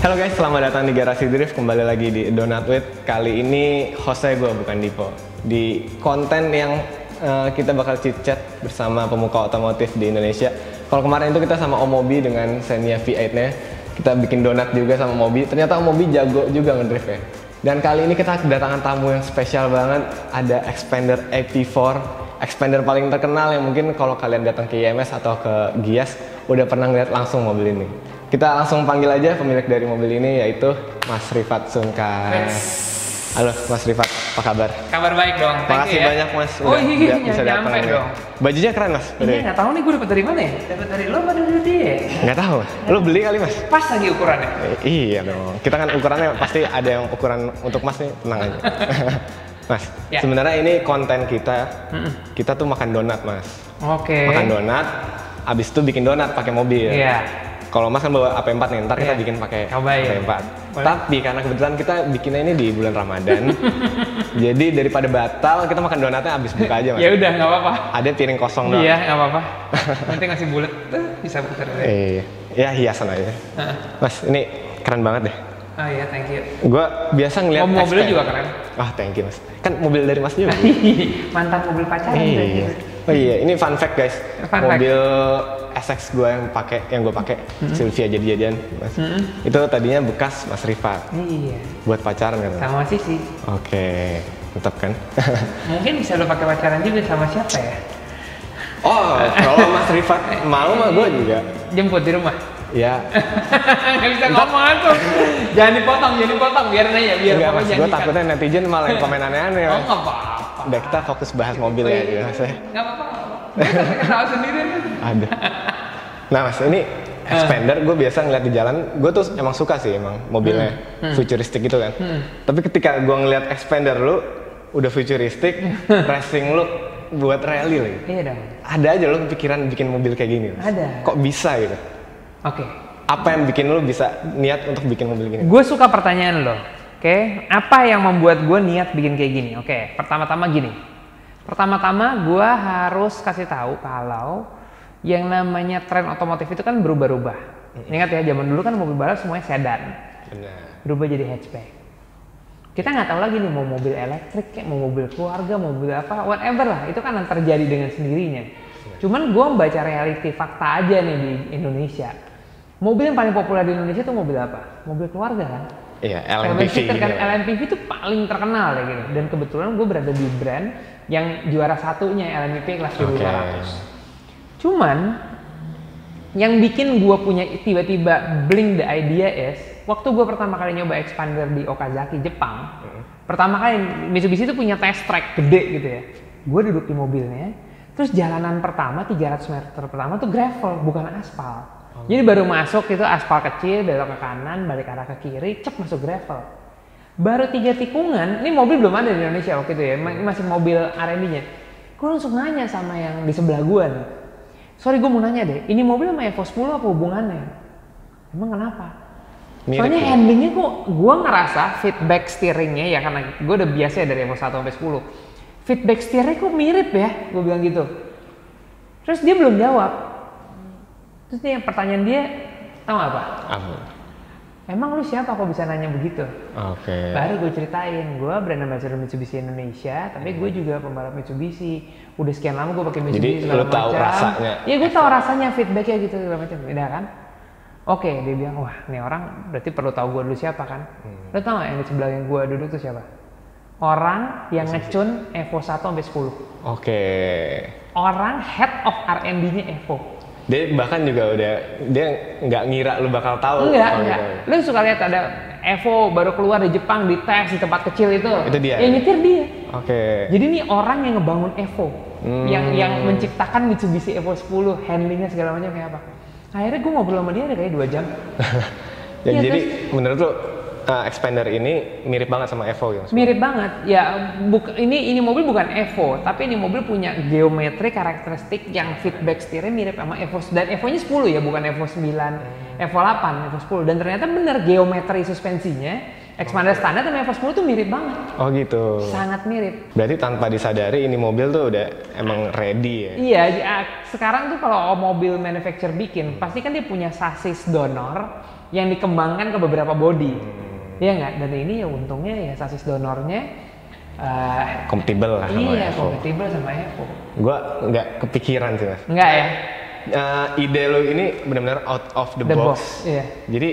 Halo guys, selamat datang di Garasi Drift. Kembali lagi di Donut With. Kali ini hostnya gue, bukan Dipo. Di konten yang kita bakal chit-chat bersama pemuka otomotif di Indonesia. Kalau kemarin itu kita sama Om Mobi dengan Xenia V8-nya. Kita bikin donat juga sama Mobi. Ternyata Om Mobi jago juga ngedrift ya. Dan kali ini kita kedatangan tamu yang spesial banget. Ada Xpander AP4. Xpander paling terkenal yang mungkin kalau kalian datang ke IMS atau ke Gias udah pernah ngeliat langsung mobil ini. Kita langsung panggil aja pemilik dari mobil ini, yaitu Mas Rifat Sungkar. Halo Mas Rifat, apa kabar? Kabar baik dong. Makasih ya. banyak Mas Oh udah iya, bisa datang dong. Bajunya keren Mas. Iya, nggak tahu nih gue dapet dari mana ya? Dapet dari lo apa dari dia? Nggak tahu. Lo beli kali Mas? Pas lagi ukurannya. Iya dong. Kita kan ukurannya pasti ada yang ukuran untuk Mas nih, tenang aja. Mas, ya. Sebenarnya ini konten kita. Kita tuh makan donat Mas. Oke. Makan donat, abis itu bikin donat pakai mobil. Iya. Kalau Mas kan bawa AP4 nih, ntar kita bikin pakai AP4. Tapi karena kebetulan kita bikinnya ini di bulan Ramadan, jadi daripada batal, kita makan donatnya abis buka aja Mas. Ya udah, nggak apa-apa. Ada piring kosong doang. Iya, nggak apa-apa. Nanti ngasih bulat tuh bisa putar. Ya hiasan aja. Mas, ini keren banget deh. Oh iya, thank you. Gua biasa ngeliat mobilnya juga keren. Thank you Mas. Kan mobil dari Mas juga. Mantan mobil pacaran. Oh iya, ini fun fact guys. Mobil SX gue yang gue pakai Silvia jadi-jadian Mas. Itu tadinya bekas Mas Rifat. Iya. Buat pacaran kan? Sama Sisi. Oke, tetap kan? Mungkin bisa lo pakai pacaran juga sama siapa ya? Oh, kalau Mas Rifat mau mah gue juga. Jemput di rumah. Ya. Gak bisa ngomong tuh. Jangan dipotong, biar nanya, biar enggak, Mas, gue jangan takutnya netizen malah yang komen aneh-aneh. Oh, nggak apa-apa. Udah, kita fokus bahas mobil ya, gitu Mas. Nggak apa-apa. Gue ketawa sendiri. Ada. Nah Mas, ini Xpander gue biasa ngeliat di jalan, gue tuh emang suka sih emang mobilnya futuristik gitu kan. Tapi ketika gue ngeliat Xpander lu udah futuristik, racing look buat rally lagi. Iya dong. Ada aja lo pikiran bikin mobil kayak gini Mas? Ada. Kok bisa gitu? Oke. Apa yang bikin lo bisa niat untuk bikin mobil gini? Gue suka pertanyaan lo. Oke. Apa yang membuat gue niat bikin kayak gini? Oke. Pertama-tama gini. Pertama-tama gue harus kasih tahu kalau yang namanya tren otomotif itu kan berubah-ubah. Ingat ya, zaman dulu kan mobil balap semuanya sedan. Benar. Berubah jadi hatchback. Kita nggak tahu lagi nih mau mobil elektrik kayak mau mobil keluarga, mau mobil apa, whatever lah. Itu kan terjadi dengan sendirinya. Cuman gue membaca reality fakta aja nih di Indonesia. Mobil yang paling populer di Indonesia tuh mobil apa? Mobil keluarga kan? Iya, LMPV. Kan LMPV itu paling terkenal ya gitu. Dan kebetulan gue berada di brand yang juara satunya LMPV kelas 1200. Cuman yang bikin gue punya tiba-tiba blink the idea is waktu gue pertama kali nyoba Xpander di Okazaki, Jepang. Pertama kali Mitsubishi itu punya test track gede gitu ya. Gue duduk di mobilnya, terus jalanan pertama 300 meter pertama tuh gravel, bukan aspal. Jadi baru masuk itu aspal kecil, belok ke kanan, balik arah ke kiri, cep masuk gravel. Baru 3 tikungan, ini mobil belum ada di Indonesia waktu itu ya, masih mobil R&D-nya. Gue langsung nanya sama yang di sebelah gue nih. Sorry, gue mau nanya deh, ini mobil sama Evo 10 apa hubungannya? Emang kenapa? Mirip. Soalnya handlingnya kok gue ngerasa feedback steeringnya ya, karena gue udah biasa ya dari Evo 1 sampai 10. Feedback steeringnya kok mirip ya, gue bilang gitu. Terus dia belum jawab. Terus nih pertanyaan dia, tau gak apa? Emang lu siapa kok bisa nanya begitu? Oke. Baru gue ceritain, gue brand ambassador Mitsubishi Indonesia, tapi gue juga pembalap Mitsubishi. Udah sekian lama gue pakai Mitsubishi. Jadi lu tahu rasanya? Iya, gue tahu rasanya, feedbacknya gitu segala macam. Beda kan? Oke, dia bilang, wah nih orang berarti perlu tahu gue dulu siapa kan? Lu tau gak yang di sebelah yang gue duduk tuh siapa? Orang yang ngecun Evo 1 sampai 10. Oke. Orang head of R&D-nya Evo. Dia bahkan juga udah, dia nggak ngira lu bakal tahu. Enggak. Lu suka lihat ada Evo baru keluar di Jepang di tes di tempat kecil itu. Itu dia. Yang nyetir dia. Oke. Jadi ini orang yang ngebangun Evo, yang menciptakan Mitsubishi Evo 10, handlingnya segala macam kayak apa. Akhirnya gue ngobrol sama dia ada kayak 2 jam. Ya, jadi menurut lu Xpander ini mirip banget sama Evo ya? Mirip banget, ya. Ini mobil bukan Evo, tapi ini mobil punya geometri karakteristik yang feedback steering mirip sama Evo. Dan Evo-nya 10 ya, bukan Evo 9, Evo 8, Evo 10. Dan ternyata bener geometri suspensinya Expander standar sama Evo 10 tuh mirip banget. Oh gitu. Sangat mirip. Berarti tanpa disadari ini mobil tuh udah emang ready ya? Iya, sekarang tuh kalau mobil manufacturer bikin, pasti kan dia punya sasis donor yang dikembangkan ke beberapa body. Iya nggak? Dan ini ya untungnya ya sasis donornya kompatibel lah sama iya, Evo. kompatibel sama Evo. Gua nggak kepikiran sih mas. Enggak ya? Ide lo ini benar-benar out of the box. Iya. Jadi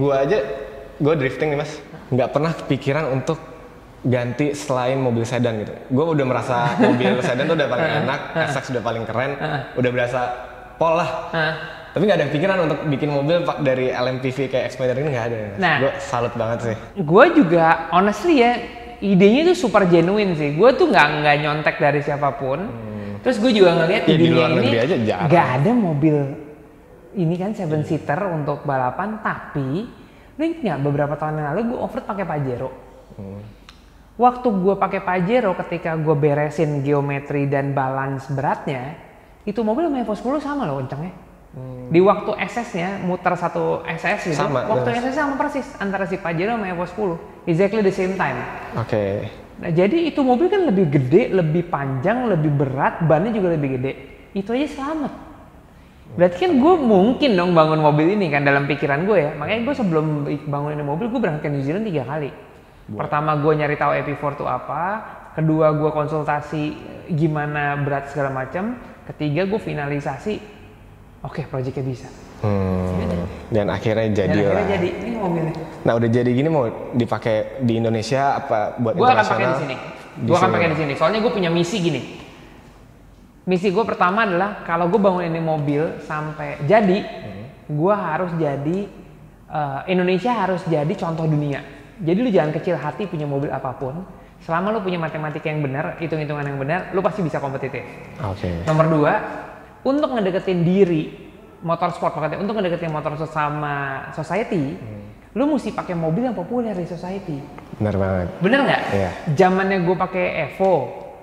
gue drifting nih mas, nggak pernah kepikiran untuk ganti selain mobil sedan gitu. Gue udah merasa mobil sedan tuh udah paling enak, SX udah paling keren, udah berasa pol lah. Tapi nggak ada pikiran untuk bikin mobil dari LMPV kayak Expander ini, nggak ada. Nah, gue salut banget sih. Gue juga honestly ya, idenya tuh super genuine sih. Gue tuh nggak nyontek dari siapapun. Terus gue juga ngeliat di dunia ini nggak ada mobil ini kan 7-seater untuk balapan, tapi lu ingat nggak beberapa tahun yang lalu gue off-road pakai Pajero. Waktu gue pakai Pajero ketika gue beresin geometri dan balance beratnya, itu mobil sama Evo 10 sama loh kencangnya. Di waktu SS-nya muter satu SS gitu, sama, waktu SS sama persis antara si Pajero sama Evo 10, exactly the same time. Oke. Nah, jadi itu mobil kan lebih gede, lebih panjang, lebih berat, bannya juga lebih gede. Itu aja selamat. Berarti kan gue mungkin dong bangun mobil ini kan dalam pikiran gue ya. Makanya gue sebelum bangun ini mobil, gue berangkat ke New Zealand 3 kali. Pertama gue nyari tahu EP4 itu apa. Kedua gue konsultasi gimana berat segala macam. Ketiga gue finalisasi. Oke, proyeknya bisa. Dan akhirnya jadi lah. Akhirnya jadi ini mobilnya. Nah udah jadi gini mau dipakai di Indonesia apa buat gua internasional? Akan pakai di sini. Gue akan pakai di sini. Soalnya gue punya misi gini. Misi gue pertama adalah kalau gue bangun ini mobil sampai jadi, gue harus jadi Indonesia harus jadi contoh dunia. Jadi lu jangan kecil hati punya mobil apapun. Selama lu punya matematika yang benar, hitung-hitungan yang benar, lu pasti bisa kompetitif. Oke. Nomor 2, untuk ngedeketin diri motorsport, untuk ngedeketin motorsport sama society, lu mesti pakai mobil yang populer di society. Benar banget. Bener nggak? Iya. Zamannya gue pakai Evo,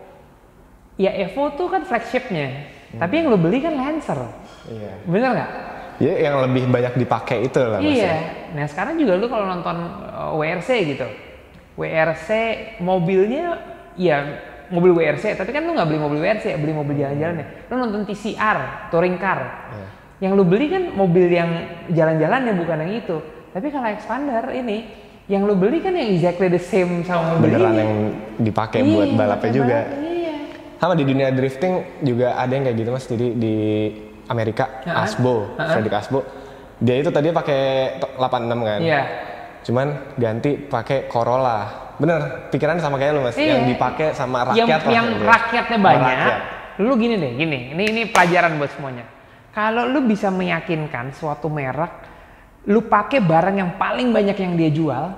ya Evo tuh kan flagshipnya, tapi yang lu beli kan Lancer. Iya. Bener nggak? Ya yang lebih banyak dipakai itu lah. Iya. Nah sekarang juga lu kalau nonton WRC gitu, WRC mobilnya ya mobil WRC, tapi kan lu nggak beli mobil WRC, beli mobil jalan-jalan ya. Lu nonton TCR, touring car. Yang lu beli kan mobil yang jalan-jalan ya, bukan yang itu. Tapi kalau Expander ini, yang lu beli kan yang exactly the same sama mobil beneran ini. Yang dipakai buat balapnya juga. Iya. Sama di dunia drifting juga ada yang kayak gitu mas. Jadi di Amerika, Asbo, Fredrik Asbo, dia itu tadi pakai 86 kan. Iya. Cuman ganti pakai Corolla. Bener, pikirannya sama kayak lu mas. Iya. Yang dipakai sama rakyat yang rakyatnya banyak. Lu gini deh, ini pelajaran buat semuanya. Kalau lu bisa meyakinkan suatu merek, lu pakai barang yang paling banyak yang dia jual,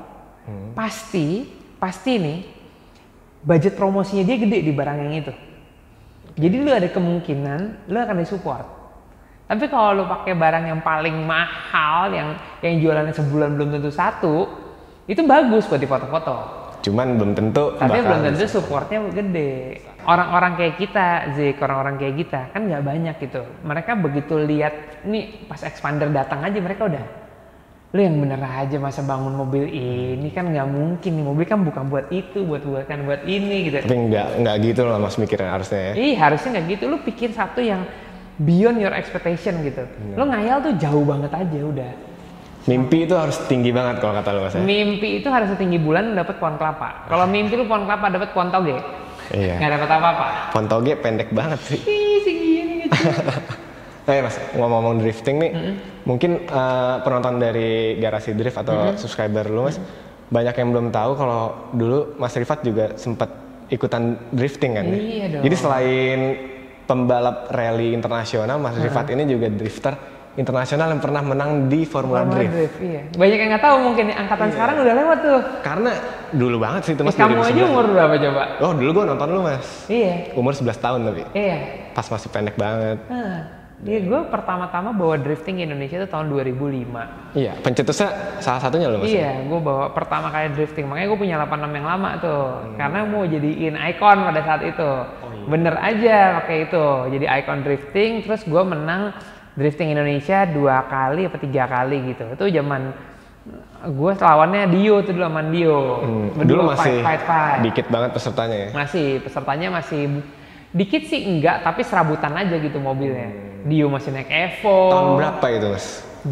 pasti nih budget promosinya dia gede di barang yang itu. Jadi lu ada kemungkinan lu akan disupport. Tapi kalau lu pakai barang yang paling mahal, yang jualannya sebulan belum tentu satu, itu bagus buat difoto-foto. Cuman belum tentu. Tapi belum tentu supportnya gede. Orang-orang kayak kita, orang-orang kayak kita kan nggak banyak gitu. Mereka begitu lihat, nih pas Expander datang aja mereka udah, lu yang bener aja masa bangun mobil ini kan nggak mungkin nih, mobil kan bukan buat itu, buat ini gitu. Tapi nggak gitu loh mas mikirnya harusnya ya. Ih harusnya nggak gitu, lu pikir satu yang beyond your expectation gitu. Lu ngayal tuh jauh banget aja udah. Mimpi itu harus tinggi banget kalau kata lu mas ya? Mimpi itu harus setinggi bulan dapat pohon kelapa. Kalau mimpi lu pohon kelapa dapat pohon toge. Iya. Nggak dapat apa-apa. Pohon toge pendek banget sih. Ih segini gitu. Nah mas, ngomong-ngomong drifting nih, mungkin penonton dari Garasi Drift atau subscriber lu mas, banyak yang belum tahu kalau dulu Mas Rifat juga sempat ikutan drifting kan? Iya dong. Jadi selain pembalap rally internasional, Mas Rifat ini juga drifter internasional yang pernah menang di Formula Drift. Iya. Banyak yang nggak tahu mungkin angkatan sekarang udah lewat tuh. Karena dulu banget sih itu mas. Kamu aja umur berapa coba? Oh dulu gua nonton lu mas. Iya. Umur 11 tahun tapi. Iya. Pas masih pendek banget. Iya, gue pertama-tama bawa drifting ke Indonesia itu tahun 2005. Iya, pencetusnya salah satunya loh mas. Iya, gue bawa pertama kali drifting. Makanya gue punya 86 yang lama tuh. Karena mau jadiin icon pada saat itu. Bener aja pakai itu. Jadi icon drifting, terus gue menang drifting Indonesia 2 kali atau 3 kali gitu. Itu zaman gue lawannya Dio tuh dulu, sama Dio. Dulu masih fight. dikit banget pesertanya ya? Pesertanya masih dikit sih enggak, tapi serabutan aja gitu mobilnya. Dio masih naik Evo. Tahun berapa itu mas?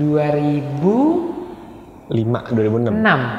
2005, 2006.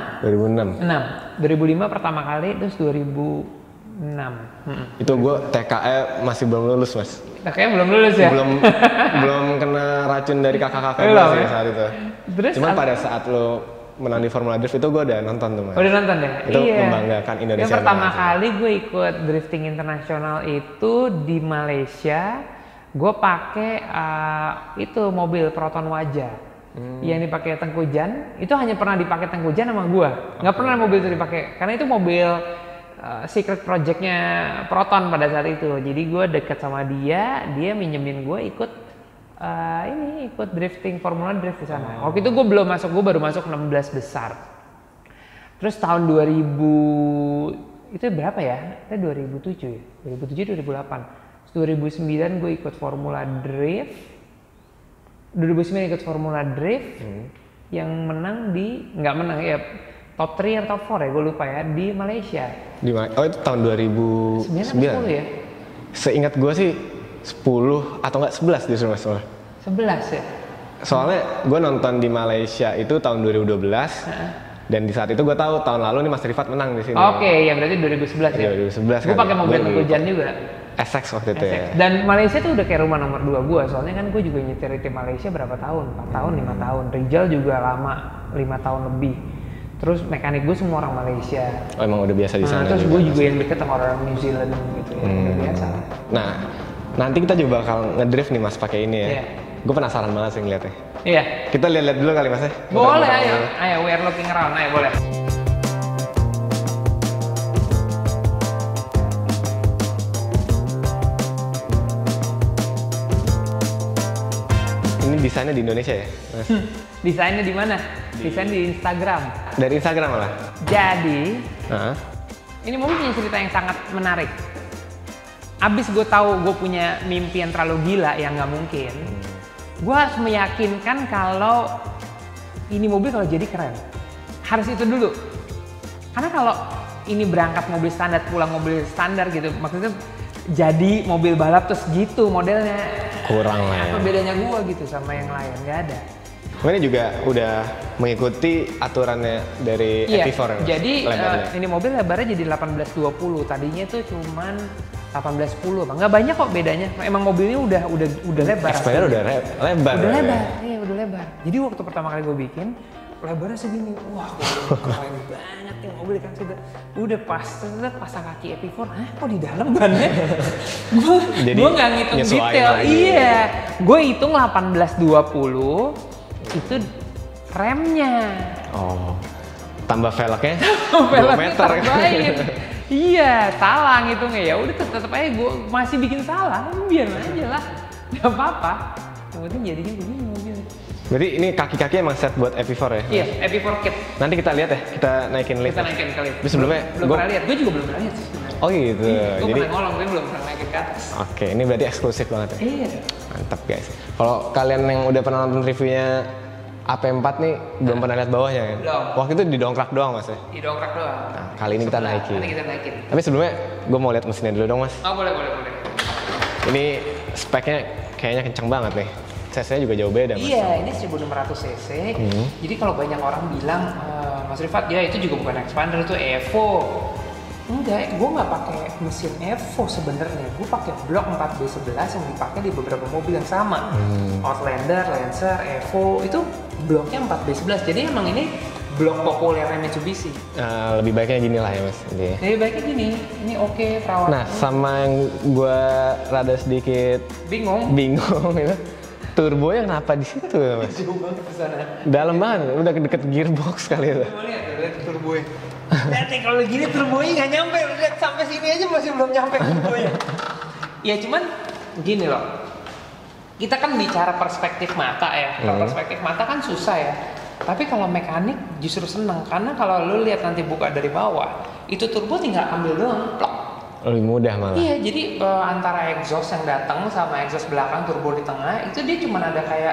2005 pertama kali, terus 2006. Itu gue TKE masih belum lulus mas. Kayaknya belum lulus ya? belum kena racun dari kakak-kakak gue sih saat itu. Terus cuman pada saat lo menang di Formula Drift itu gue udah nonton tuh mas. Udah nonton ya? Itu membanggakan Indonesia. Yang pertama kali gue ikut drifting internasional itu di Malaysia. Gue pakai itu mobil Proton Wajah. Yang dipakai Tengku Jan, itu hanya pernah dipakai Tengku Jan sama gue. Nggak pernah mobil itu dipakai, karena itu mobil secret projectnya Proton pada saat itu. Jadi gue deket sama dia minjemin gue ikut drifting Formula Drift di sana. Waktu itu gue belum masuk, gue baru masuk 16 besar. Terus tahun 2000 itu berapa ya? Itu 2007 ya? 2007 2008. Terus 2009 gue ikut Formula Drift. 2009 ikut Formula Drift. Yang menang nggak menang ya, top 3 atau top 4 ya, gue lupa ya, di Malaysia. Oh itu tahun 2009 ya? Seingat gue sih 10 atau enggak 11 justru mas. 11 ya? Soalnya gue nonton di Malaysia itu tahun 2012. Dan di saat itu gue tahu tahun lalu nih Mas Rifat menang di sini. Oke, ya berarti 2011 ya? 2011 gue pakai mobil Tengku Jan juga. SX waktu itu ya? Dan Malaysia tuh udah kayak rumah nomor 2 gue, soalnya kan gue juga nyetir tim Malaysia berapa tahun? 4 tahun, 5 tahun. Rizal juga lama, 5 tahun lebih. Terus mekanik gue semua orang Malaysia. Oh emang udah biasa di sana. Terus gue juga yang deket sama orang New Zealand gitu ya, udah biasa. Nah, nanti kita juga bakal ngedrift nih mas pakai ini ya. Gue penasaran banget sih ngeliatnya. Iya. Kita lihat-lihat dulu kali mas ya. Boleh, ayo we are looking around, ayo boleh. Ini desainnya di Indonesia ya, mas? Desainnya di mana? Desain di Instagram. Dari Instagram malah? Jadi, ini mobil punya cerita yang sangat menarik. Abis gue tahu gue punya mimpi yang terlalu gila yang nggak mungkin, gue harus meyakinkan kalau ini mobil kalau jadi keren. Harus itu dulu. Karena kalau ini berangkat mobil standar, pulang mobil standar gitu, maksudnya jadi mobil balap terus gitu modelnya. Kurang lah ya. Apa bedanya gue gitu sama yang lain? Nggak ada. Ini juga udah mengikuti aturannya dari EP4 ya? Jadi ini mobil lebarnya jadi 1820. Tadinya tuh cuman 1810 bang. Nggak banyak kok bedanya. Emang mobilnya udah lebar. Expander udah lebar. Udah lebar, iya udah lebar. Jadi waktu pertama kali gue bikin, lebarnya segini. Wah, keren banget nih mobil kan sudah. Udah pasang kaki EP4. Hah, kok di dalam bannya? Gue nggak ngitung detail. Iya, gue hitung 1820 itu remnya. Oh, tambah velgnya 2 meter. Iya, salah ngitungnya. Ya udah tetap aja gue masih bikin salah, biar aja lah, nggak apa-apa. Yang penting jadinya begini mobilnya. Berarti ini kaki-kaki emang set buat EP4 ya? Iya, EP4 kit. Nanti kita lihat ya, kita naikin lift. Kita naikin kali. Tapi sebelumnya belum pernah lihat, gue juga belum pernah lihat sih. Oh gitu. Gue pernah ngolong, tapi belum pernah naikin ke atas. Oke, ini berarti eksklusif banget ya? Iya. Mantap guys. Kalau kalian yang udah pernah nonton reviewnya AP4 nih belum pernah lihat bawahnya kan? Belum. Waktu itu didongkrak doang mas ya? Didongkrak doang. Nah, kali ini kita naikin. Nanti kita naikin. Tapi sebelumnya gue mau lihat mesinnya dulu dong mas. Oh boleh. Ini speknya kayaknya kenceng banget nih. CC-nya juga jauh beda mas. Iya, ini 1600 cc. Jadi kalau banyak orang bilang, Mas Rifat, ya itu juga bukan expander, itu Evo. Enggak, gue nggak pakai mesin Evo sebenarnya. Gue pakai blok 4B11 yang dipakai di beberapa mobil yang sama. Outlander, Lancer, Evo itu bloknya 4B11. Jadi emang ini blok populernya Mitsubishi. Lebih baiknya gini lah ya mas. Lebih baiknya gini, ini oke perawatan. Nah sama yang gue rada sedikit bingung itu. Turbonya kenapa di situ ya mas? Jauh banget ke sana. Dalam banget, udah deket gearbox kali itu. Lihat turbonya. Lihat kalau gini turbonya nggak nyampe, lihat sampai sini aja masih belum nyampe turbonya. Ya cuman gini loh, kita kan bicara perspektif mata ya. Kalau perspektif mata kan susah ya. Tapi kalau mekanik justru seneng, karena kalau lu lihat nanti buka dari bawah, itu turbo tinggal ambil doang, plok. Lebih mudah malah. Iya, jadi antara exhaust yang datang sama exhaust belakang turbo di tengah itu dia cuma ada kayak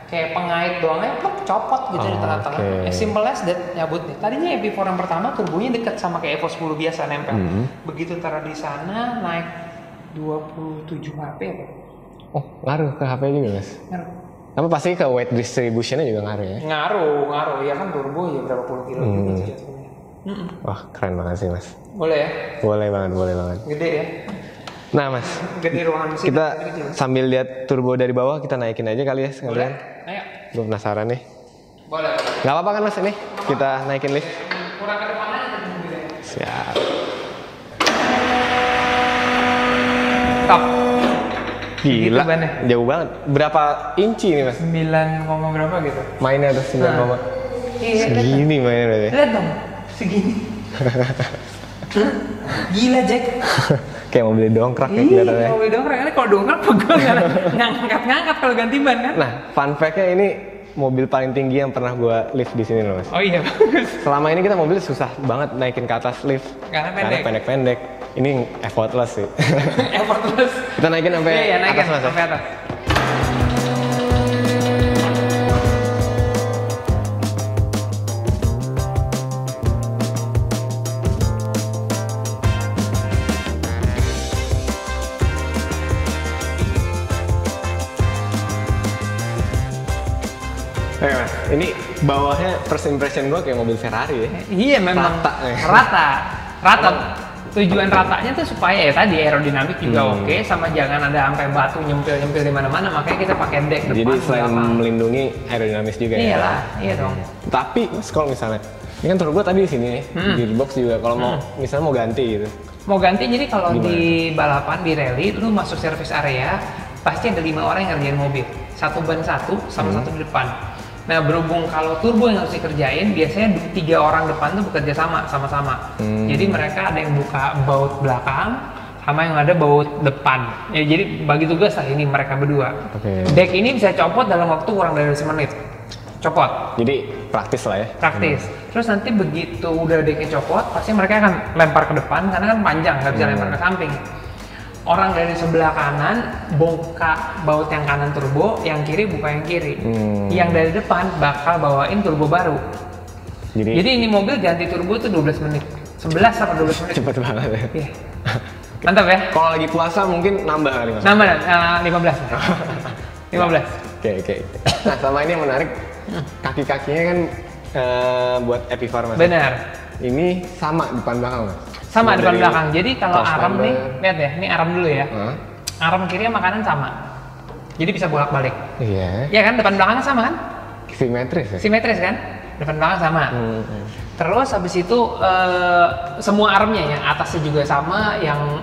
kayak pengait doang aja pluk, copot gitu di tengah-tengah. As simple as that, nyabut nih. Tadinya MP4 yang pertama turbonya deket sama kayak Evo 10 biasa nempel. Begitu taruh di sana naik 27 HP apa? Oh, ngaruh ke HP juga, Mas? Ngaruh. Apa pasti ke weight distribution-nya juga ngaruh ya? Ngaruh. Ya kan turbo ya berapa puluh kilo gitu jatuhnya. Wah, keren banget sih, Mas. Boleh ya? Boleh banget. Gede ya? Nah, Mas, Gede ruangan mesin. kita sambil lihat turbo dari bawah, kita naikin aja kali ya sekalian. Ayo. Gue penasaran nih. Boleh. Gak apa-apa kan, Mas, ini? Kita naikin lift. Kurang ke depan aja tadi mobilnya. Siap. Stop. Gila, Gitu, jauh banget. Berapa inci nih, Mas? 9, berapa gitu? Mainnya tuh 9, Iya, segini mainnya berarti. lihat dong, segini. Gila Jack. Kayak mobil dongkrak ya Iya, kelihatannya. mobil dongkrak. Ini kalau dongkrak pegel ngangkat kalau ganti ban kan? Nah, fun fact-nya ini mobil paling tinggi yang pernah gue lift di sini loh, Mas. Oh iya, bagus. Selama ini kita mobil susah banget naikin ke atas lift. Karena pendek-pendek. Ini effortless sih. Effortless. Kita naikin sampai naikin, atas, Mas. sampai atas. Oke, Mas. Ini bawahnya first impression gue kayak mobil Ferrari ya. Iya memang rata. Tujuan ratanya tuh supaya ya tadi aerodinamik juga oke, sama jangan ada sampai batu nyempil di mana-mana, makanya kita pakai deck depan. Jadi selain melindungi aerodinamis juga ya. Iyalah, iya dong. Tapi Mas, kalau misalnya ini kan turbo tadi di sini nih, gearbox juga kalau mau misalnya mau ganti gitu. Mau ganti, jadi kalau di balapan di rally lu masuk service area pasti ada 5 orang yang ngerjain mobil, satu ban satu sama satu di depan. Nah, berhubung kalau turbo yang harus dikerjain, biasanya 3 orang depan tuh bekerja sama-sama. Jadi mereka ada yang buka baut belakang, sama yang ada baut depan. Ya, jadi bagi tugas lah ini mereka berdua. Deck ini bisa copot dalam waktu kurang dari 10 menit. Copot. Jadi praktis lah ya. Praktis. Terus nanti begitu udah decknya copot, pasti mereka akan lempar ke depan karena kan panjang, nggak bisa lempar ke samping. Orang dari sebelah kanan buka baut yang kanan turbo, yang kiri buka yang kiri. Yang dari depan bakal bawain turbo baru. Jadi ini mobil ganti turbo tuh 12 menit. 11 sampai 12 menit. Cepet banget ya. Iya. Mantap ya? Kalau lagi puasa mungkin nambah kali, Mas. Nambah 15. 15. Oke. Nah, sama ini yang menarik, kaki-kakinya kan buat Epivar, Mas. Benar. Ini sama depan belakang, Mas. Sama depan belakang. Jadi kalau arm nih, lihat ya, ini arm dulu ya. Arm kiri sama kanan sama. Jadi bisa bolak-balik. Iya. Ya kan, depan belakangnya sama kan? Simetris ya? Simetris kan? Depan belakang sama. Terus habis itu semua armnya, yang atasnya juga sama,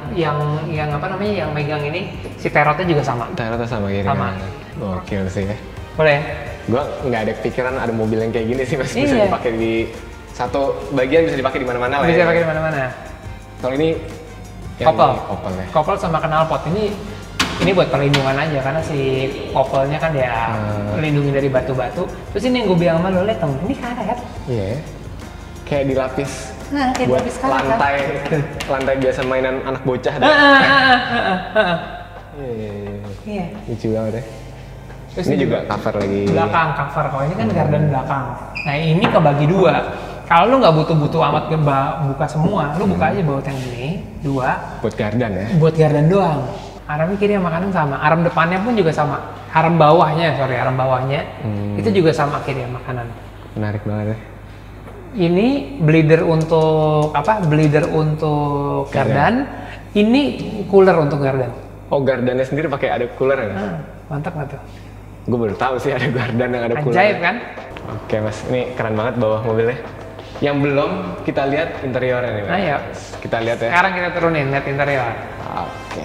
yang apa namanya, yang megang ini si terotnya juga sama. Terotnya sama kiri. Sama. Oke sih ya. Boleh. Gua nggak ada pikiran ada mobil yang kayak gini sih, Mas. Bisa dipakai di satu bagian, bisa dipakai di mana-mana lah. Bisa ya. dipakai di mana-mana. Kalau ini kopel ya. Kopel sama knalpot ini buat perlindungan aja, karena si kopelnya kan ya melindungi dari batu-batu. Terus ini yang gue bilang sama lo, lihat dong, ini karet. Iya. Kayak dilapis. Nah, kayak buat dilapis karet. Lantai biasa mainan anak bocah. Iya. Lucu banget ya. Terus ini juga cover lagi. Belakang cover, kalau ini kan gardan belakang. Nah, ini kebagi 2. Kalau lu nggak butuh amat buka semua, lu buka aja baut yang ini 2. Buat gardan ya? Buat gardan doang. Arm kiri sama kanan sama. Arm depannya pun juga sama. Arm bawahnya itu juga sama kiri sama kanan. Menarik banget ya. Ini bleeder untuk apa? Bleeder untuk gardan. Ini cooler untuk gardan. Oh, gardannya sendiri pakai ada cooler ya? Mantap nggak tuh? Gue baru tahu sih ada gardan yang ada cooler. Ajaib kan? Oke, Mas, ini keren banget bawah mobilnya. Yang belum kita lihat interiornya nih, Mas. Ayo. Kita lihat ya. Sekarang kita turunin, lihat interior. Oke.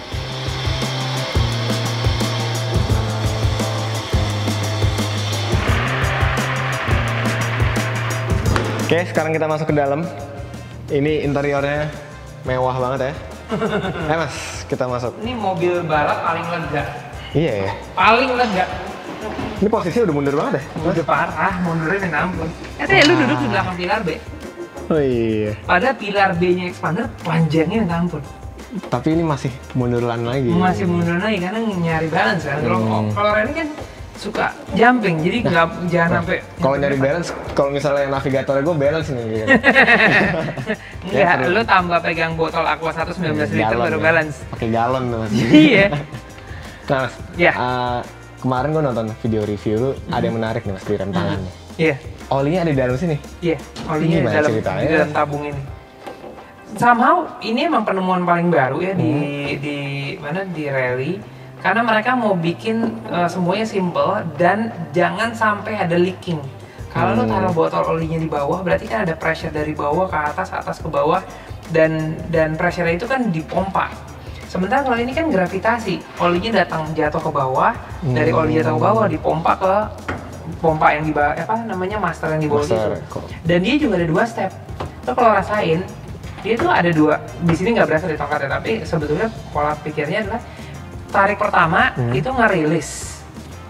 Oke, sekarang kita masuk ke dalam. Ini interiornya mewah banget ya. Mas, kita masuk. Ini mobil balap paling lega. Iya ya. Paling lega. Ini posisinya udah mundur banget ya? Udah parah, mundurnya minta ampun. Ya lu duduk di belakang pilar B. Oh iya. Padahal pilar B-nya expander panjangnya minta ampun. Tapi ini masih munduran lagi. Masih mundur lagi karena nyari balance kan. Kalau ini kan suka jumping, jadi jangan sampai. Kalau nyari balance, kalau misalnya navigatornya gue balance nih gitu. Enggak, lu tambah pegang botol Aqua 119 liter baru balance. Pakai galon tuh Mas. Iya. Nah Mas, kemarin gue nonton video review lu, ada yang menarik nih Mas di rem tangan nih. Iya. Olinya ada di dalam sini? Iya, olinya di dalam tabung ini. Somehow ini emang penemuan paling baru ya di rally, karena mereka mau bikin semuanya simple dan jangan sampai ada leaking. Kalau lo taruh botol olinya di bawah, berarti kan ada pressure dari bawah ke atas, atas ke bawah, dan pressure itu kan dipompa. Sementara kalau ini kan gravitasi, olinya jatuh ke bawah, dari oli jatuh ke bawah dipompa ke pompa yang di bawah, master yang di bawah itu. Dan dia juga ada 2 step. Lo kalau rasain, dia tuh ada 2, di sini nggak berasa di tongkatnya, tapi sebetulnya pola pikirnya adalah tarik pertama itu ngerilis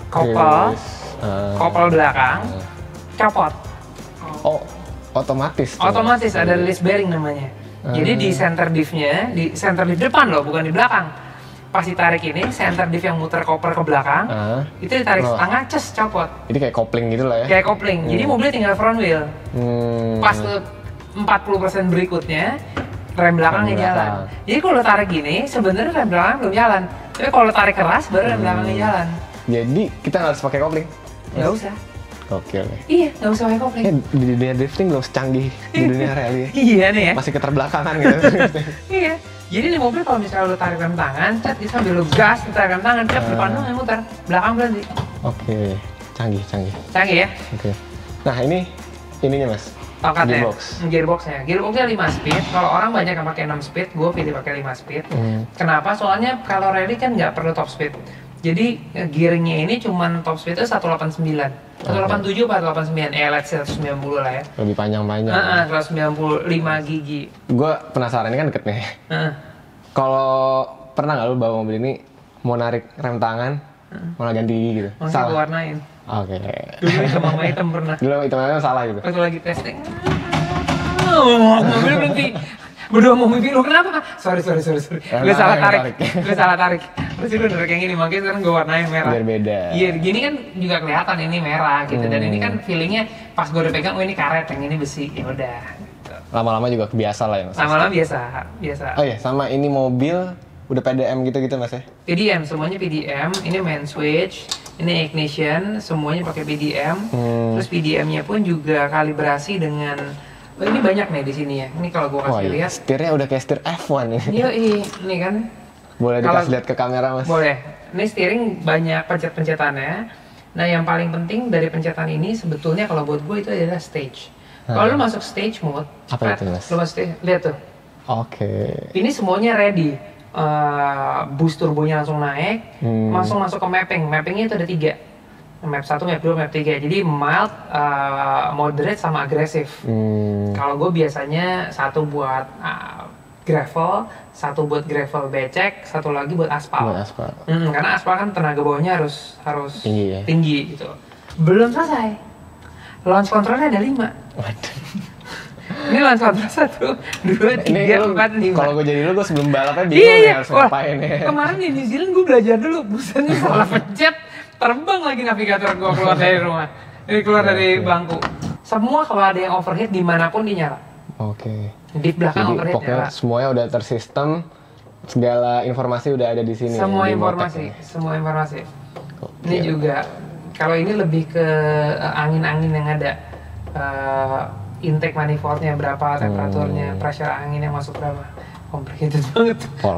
kopel belakang, copot. Oh, otomatis Ada release bearing namanya. Jadi di center diff-nya, di center diff depan loh, bukan di belakang. Pas ditarik ini, center diff yang muter koper ke belakang, itu ditarik setengah, copot. Jadi kayak kopling gitu lah ya? Kayak kopling, jadi mobilnya tinggal front wheel. Pas 40% berikutnya rem belakangnya jalan. Jadi kalau tarik gini, sebenarnya rem belakang belum jalan. Tapi kalau tarik keras, baru rem belakangnya jalan. Jadi kita nggak harus pakai kopling? Nggak usah. Oke. Iya, nggak usah pakai kopling. Di dunia drifting belum secanggih di dunia rally ya? Iya nih ya. Masih keterbelakangan gitu. Iya. Jadi di mobil kalau misalnya lu tarik rem tangan, itu sambil lu gas, lu tarik rem tangan, depan lu yang muter, belakang berhenti. Oke, canggih. Canggih ya? Oke. Nah ininya Mas. Tongkatnya, gearboxnya 5 speed. Kalau orang banyak yang pakai 6 speed, gue pilih pakai 5 speed. Kenapa? Soalnya kalau rally kan nggak perlu top speed. Jadi gearingnya ini cuman top speed itu 189, 187 atau 189, let's say 190 lah ya. Lebih panjang. 195 gigi. Gue penasaran, ini kan deket nih. Kalau pernah nggak lu bawa mobil ini mau narik rem tangan, mau ganti gigi gitu? Masih gue warnain. Oke. Dulu hitam pernah. Dulu hitamnya salah gitu? Waktu lagi testing, mobil berhenti. Berdua mau mimpi lo, kenapa? Sorry. Gue salah tarik. Terus gue udah kayak gini, makanya sekarang gue warnain merah. Biar beda. Iya, gini kan juga kelihatan ini merah gitu. Dan ini kan feelingnya pas gue udah pegang, ini karet, yang ini besi. Ya udah. Lama-lama juga kebiasa lah ya Mas? Lama-lama biasa. Oh iya, sama ini mobil udah PDM gitu Mas ya? PDM, semuanya PDM. Ini main switch, ini ignition, semuanya pakai PDM. Terus PDM-nya pun juga kalibrasi dengan ini banyak nih di sini ya. Ini kalau gue kasih lihat. Setirnya udah kayak setir F1 ya. Iya, ini kan. Boleh dikasih lihat ke kamera Mas? Boleh. Ini steering banyak pencet-pencetannya. Nah, yang paling penting dari pencetan ini sebetulnya kalau buat gue itu adalah stage. Kalau lu masuk stage mode, apa itu Mas? Lu masuk stage, lihat tuh. Oke. Ini semuanya ready. Boost turbonya langsung naik, langsung masuk ke mapping. Mappingnya itu ada 3. Map 1, map 2, map 3. Jadi mild, moderate, sama agresif. Kalau gue biasanya satu buat gravel, satu buat gravel becek, satu lagi buat aspal. Karena aspal kan tenaga bawahnya harus tinggi gitu. Belum selesai. Launch controlnya ada 5. Waduh. Ini launch control 1, 2, 3, 4, 5. Kalau gue jadi lu, gue sebelum balapnya bingung harus ngapain ya. Kemarin di New Zealand gue belajar dulu, busannya salah pencet, terbang lagi navigator gue keluar dari rumah. Keluar dari bangku. Semua kalau ada yang overheat dimanapun dia nyala. Oke. Di belakang overheat pokoknya nyala. semuanya udah tersistem, segala informasi udah ada di sini. Semua informasi. Ini juga, kalau ini lebih ke angin-angin yang ada. Intake manifoldnya berapa, temperaturnya, pressure angin yang masuk berapa. Complicated banget. Pol.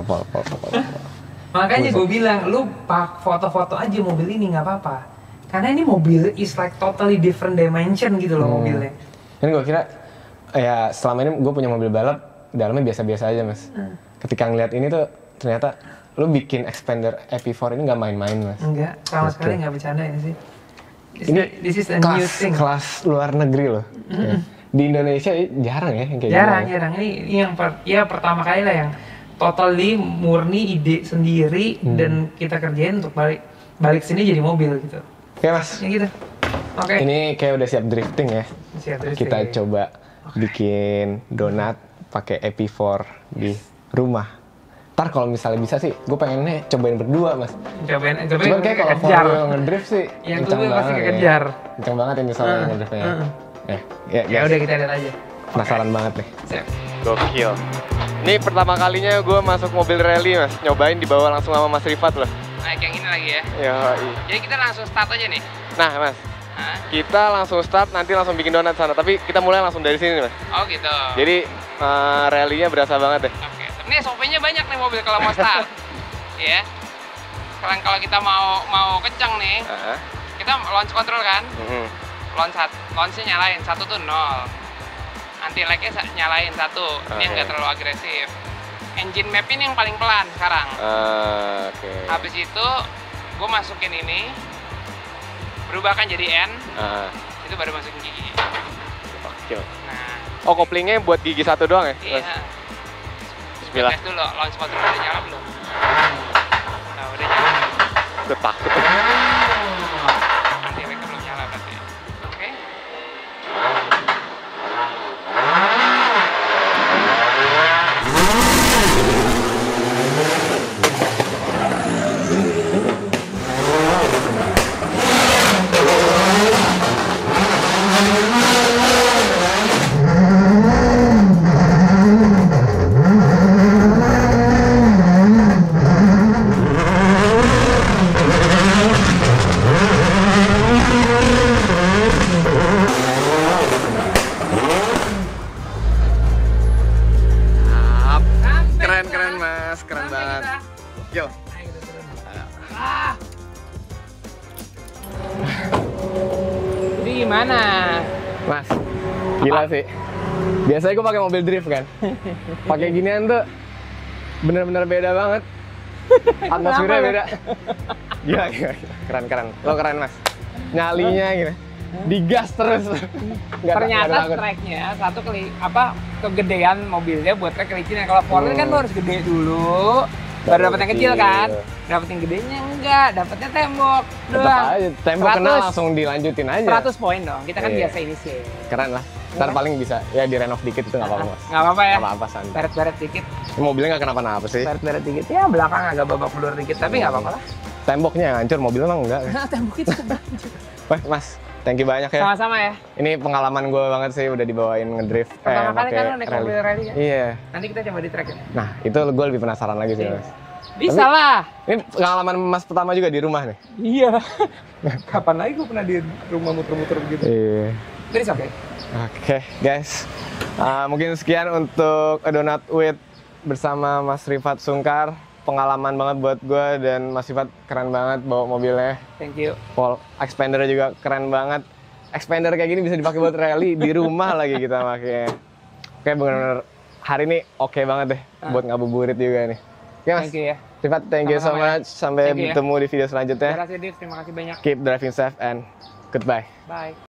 Makanya gue bilang, lu foto-foto aja mobil ini nggak apa-apa. Karena ini mobil is like totally different dimension gitu loh mobilnya. Ini gue kira, ya selama ini gue punya mobil balap, dalamnya biasa-biasa aja Mas. Ketika ngeliat ini tuh, ternyata lu bikin expander EP4 ini nggak main-main Mas. Enggak, sama sekali nggak bercanda ini sih. This is a new thing. Kelas luar negeri loh. Di Indonesia jarang ya yang kayak jarang. Ini yang pertama kali lah yang totally murni ide sendiri dan kita kerjain untuk balik sini jadi mobil gitu. Oke Mas. Ya gitu. Oke. Ini kayak udah siap drifting ya. Siap drifting. Kita coba bikin donat pakai EP4 di rumah. Ntar kalau misalnya bisa sih, gue pengennya cobain berdua mas. Cobain Cuman kayak kalau kejar. for ngedrift sih, Yang kenceng itu pasti banget ya. kejar. Kenceng banget ini soalnya ngedriftnya. Ya guys, udah kita lihat aja. penasaran banget nih. Siap. Gokil. Ini pertama kalinya gue masuk mobil rally mas, nyobain dibawa langsung sama Mas Rifat loh. Naik yang ini lagi ya. Yoi. Jadi kita langsung start aja nih. Nah mas, kita langsung start, nanti langsung bikin donat sana. Tapi kita mulai langsung dari sini mas. Oh gitu. Jadi rally-nya berasa banget deh. Oke. Ini SOP-nya banyak nih mobil kalau mau start. Ya. Sekarang kalau kita mau kencang nih, kita launch control kan. Launch-nya nyalain, 1 tuh 0. Anti lag-nya nyalain 1. Ini yang nggak terlalu agresif. Engine map ini yang paling pelan sekarang. Habis itu gue masukin ini, berubahkan jadi N. Itu baru masukin gigi. Gokil. Nah. Oh koplingnya buat gigi 1 doang ya? Iya. Bismillah. Tes dulu, launch control udah nyala belum? Nah, udah nyala. Udah takut. Anti lag belum nyala berarti. Oke. Keren mas, keren banget. Yo. Jadi gimana? Mas, gila sih. Biasanya gue pakai mobil drift kan. Pakai ginian tuh bener-bener beda banget. Atmosfernya beda. Gila. Keren. Lo keren mas. Nyalinya gitu. Digas terus. Ternyata tracknya kegedean mobilnya buat track licin. Kalau Ford kan lo harus gede dulu, baru dapat yang kecil kan. Dapat yang gedenya enggak, dapatnya tembok doang. Tembok kena langsung dilanjutin aja. 100 poin dong. Kita kan biasa ini sih. Keren lah. Ntar paling bisa ya direnov dikit itu nggak apa-apa mas. Nggak apa-apa ya. Nggak apa-apa santai. Beret-beret dikit. Mobilnya nggak kenapa-napa sih. Beret-beret dikit. Ya belakang agak babak belur dikit, tapi nggak apa-apa lah. Temboknya yang hancur, mobilnya emang enggak. Tembok itu hancur. Wah mas, thank you banyak ya. Sama-sama ya. Ini pengalaman gue banget sih udah dibawain ngedrift. Pertama kali kan lo naik mobil rally kan? Iya. Nanti kita coba di track ya. Nah itu gue lebih penasaran lagi sih mas. Bisa lah. Ini pengalaman mas pertama juga di rumah nih. Iya. Kapan lagi gue pernah di rumah muter-muter begitu. Iya. Jadi oke. Oke guys, mungkin sekian untuk A Donut with bersama Mas Rifat Sungkar. Pengalaman banget buat gue dan Mas Rifat keren banget bawa mobilnya. Thank you. Wall expander juga keren banget. Expander kayak gini bisa dipakai buat rally di rumah lagi kita makanya. Oke bener-bener hari ini oke banget deh buat ngabuburit juga nih. Oke mas. Thank you ya. Rifat, thank you so much. Sampai Thank you, bertemu di video selanjutnya. Terima kasih Div, terima kasih banyak. Keep driving safe and goodbye. Bye.